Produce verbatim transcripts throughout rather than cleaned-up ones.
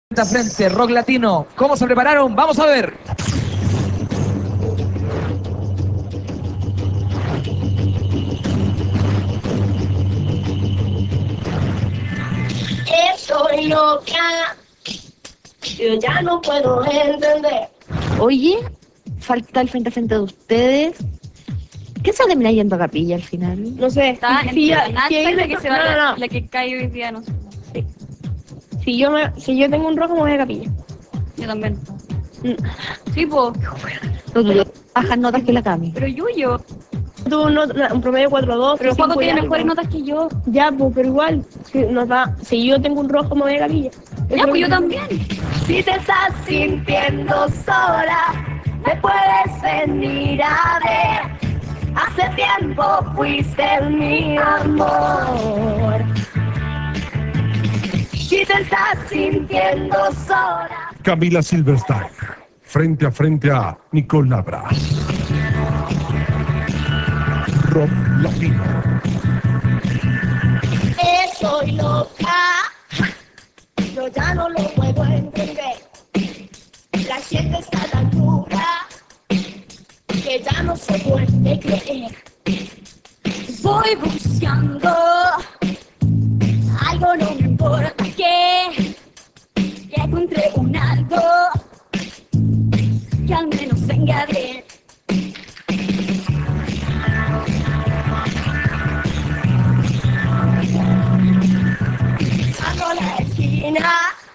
Frente a frente, rock latino. ¿Cómo se prepararon? Vamos a ver. Estoy loca, yo ya no puedo entender. Oye, falta el frente a frente de ustedes. ¿Qué se va a terminar yendo a capilla al final? No sé, Está si, entre ya- Nata si y hay la de- que se va no, la, no, no. la que cae hoy día, no sé. Si yo, me, si yo tengo un rojo, me voy a capilla. Yo también. Mm. Sí, po. Tú, tú, bajas notas que la Cami. Pero Yuyo. Tuve un, not- un promedio cuatro punto dos. Pero Juaco cinco y tiene algo. mejores notas que yo. Ya, pues, pero igual, si, nos da, si yo tengo un rojo, me voy a capilla. Ya, pues yo también. Si te estás sintiendo sola, me puedes venir a ver. Hace tiempo fuiste mi amor. Si te estás sintiendo sola. Camila Silverstein, frente a frente a Nicole Labra. Rock latino. Estoy loca, yo ya no lo puedo entender. La gente está tan dura que ya no se puede creer. Voy buscando algo, no me importa qué, que encontré un algo que al menos venga bien. Pasando la esquina,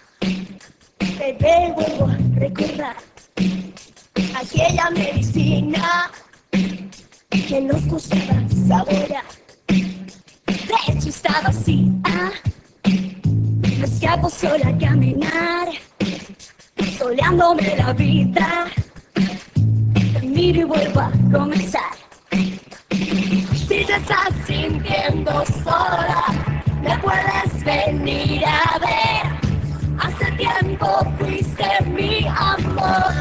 te vuelvo a recordar aquella medicina que nos gustaba saborear. De hecho estaba así, ah, me escapo sola a caminar, soleándome la vida. Te miro y vuelvo a comenzar. Si te estás sintiendo sola, me puedes venir a ver. Hace tiempo fuiste mi amor.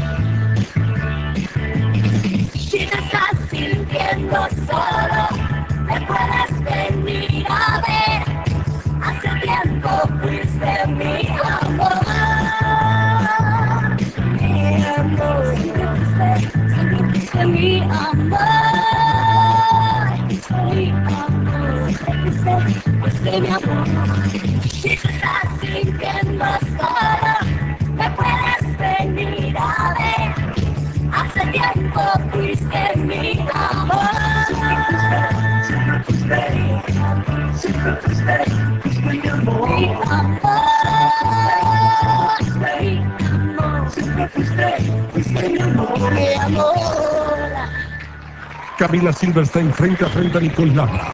Si te estás sintiendo solo, me puedes venir a ver. Hace tiempo fuiste mi amor. Mi amor, siempre fuiste, siempre fuiste mi amor. Mi amor, siempre fuiste, fuiste mi amor. Si te estás sintiendo solo, me puedes venir a ver. Hace tiempo fuiste mi amor. Siempre fuiste, siempre fuiste, fuiste mi amor. Mi amor, mi amor, siempre fuiste, fuiste mi amor. Mi amor. Camila Silverstein, frente a frente a Nicole Labra.